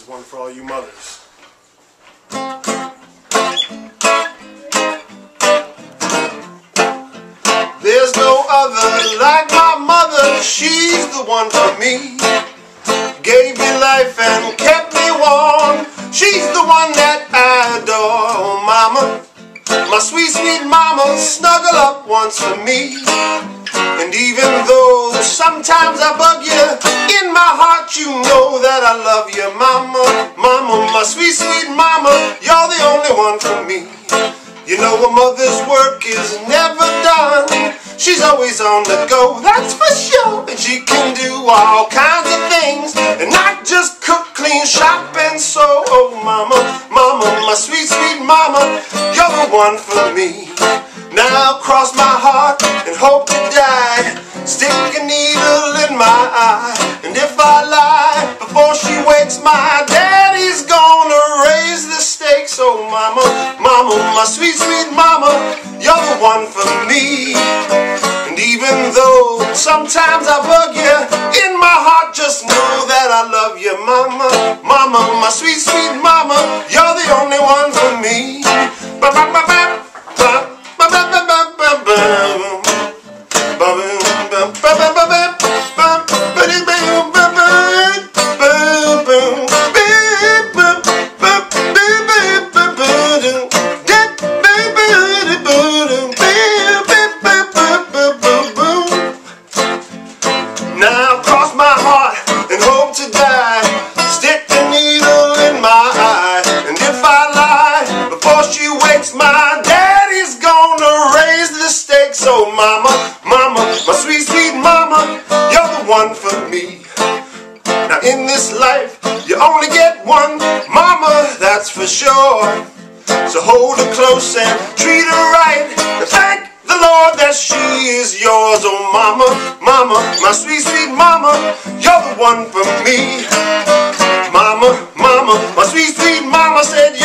This is one for all you mothers. There's no other like my mother, she's the one for me. Gave me life and kept me warm, she's the one that I adore. Oh mama, my sweet, sweet mama, snuggle up once for me. And even though sometimes I bug you, in my heart you know that I love you. Mama, mama, my sweet, sweet mama, you're the only one for me. You know a mother's work is never done, she's always on the go, that's for sure. And she can do all kinds of things, and not just cook, clean, shop, and sew. Oh mama, mama, my sweet, sweet mama, you're the one for me. Now cross my heart and hope to die, stick a needle in my eye, and if I lie before she wakes, my daddy's gonna raise the stakes. Oh mama, mama, my sweet, sweet mama, you're the one for me. And even though sometimes I bug you, in my heart just know that I love you. Mama, mama, my sweet, sweet mama, you're the only one for me. Now cross my heart and hope to die, stick the needle in my eye, and if I lie before she wakes, my daddy's gonna raise the stakes. Oh mama, mama, my sweet, sweet mama, you're the one for me. Now in this life you only get one mama, that's for sure. So hold her close and treat her right, and thank the Lord that she is yours. Oh mama, mama, my sweet, sweet mama, you're the one for me. Mama, mama, my sweet, sweet mama said